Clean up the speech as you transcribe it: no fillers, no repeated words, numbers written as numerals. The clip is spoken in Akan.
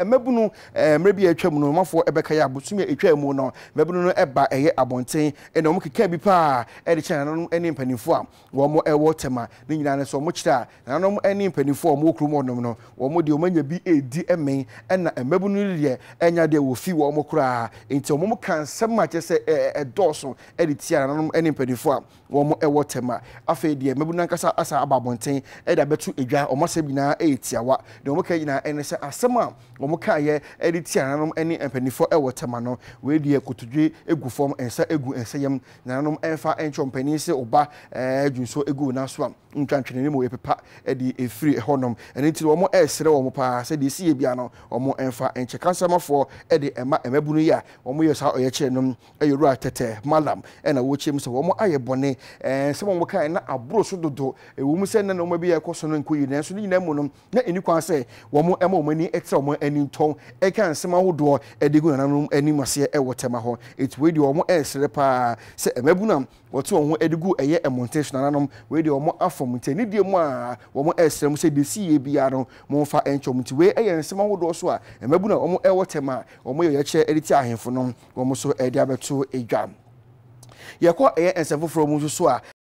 emebunu mrebi atwam no mafo ebeka ya bosumi atwa mu no mebunu no eba eye abonten ene omo keka bi pa e de chana no ene mpanifo a wo mo ewo tema ne nyina ne so mo kira nanom ene mpanifo mo okru nom no wo mo de omanya bi edi emen ena emebunu de enya de wo fi wo mo kura enti omo kan sema chese edoso e de tia nanom ene mpanifo a wo mo ewo tema afa de emebunu nkasa asa ababonten e da betu edwa omo sabina e tiawa de omo kan nyina ene se asema omo kan ye e de tia nanom ene mpanifo ewo tema no we de kotodwe egu form ensa egu ensayam nanom enfa enchompani se oba junso egu na so am ntwantwene mu epepa e de efiri honom ene ti omo esere omo pa se de sie bia no omo enfa enche kansamafo e de ema emabunu ya omo ye sa oye kire nom eyuru tete malam ena wo chem se omo aye bone se omo kan na aburo so dodo ewo mu se na omo bi ye koso no nkoyi na so nyina mu no na eni kwan se omo ema omo ani etre omo ani nton e kan sema hodo e de gu nanom ani mase e wotema ho it we de omo esere pa se emabunam wotu omo edigu eye emontation nanom we de omo afom nteni die mu a omo esere mu se de sie bia no mo fa enchom nti we eye nsema hodo so a emabuna omo ewotema omo ye che editi ahemfo no omo so edi abeto edwa ye ko eye ensefo from so a